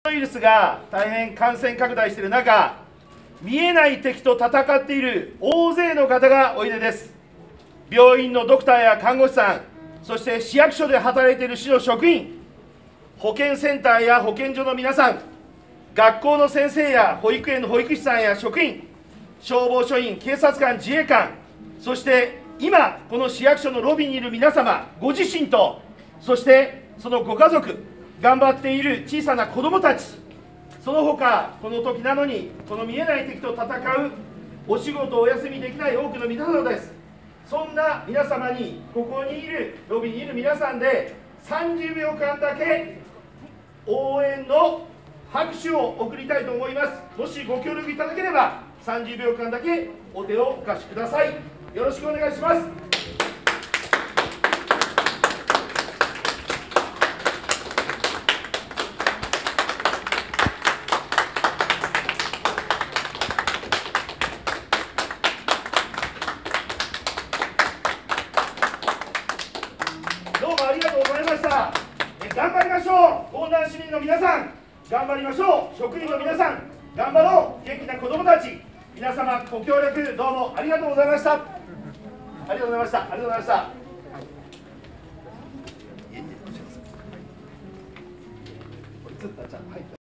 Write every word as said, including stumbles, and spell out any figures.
ウイルスが大変感染拡大している中、見えない敵と戦っている大勢の方がおいでです。病院のドクターや看護師さん、そして市役所で働いている市の職員、保健センターや保健所の皆さん、学校の先生や保育園の保育士さんや職員、消防署員、警察官、自衛官、そして今、この市役所のロビーにいる皆様、ご自身と、そしてそのご家族、頑張っている小さな子どもたち、その他、この時なのに、この見えない敵と戦う、お仕事をお休みできない多くの皆様です。そんな皆様に、ここにいる、ロビーにいる皆さんで、さんじゅうびょうかんだけ応援の拍手を送りたいと思います。もしご協力いただければ、さんじゅうびょうかんだけお手をお貸しください。よろしくお願いします。どうもありがとうございました。え頑張りましょう。江南市民の皆さん、頑張りましょう。職員の皆さん、頑張ろう。元気な子どもたち、皆様ご協力どうもありがとうございました。ありがとうございました。ありがとうございました。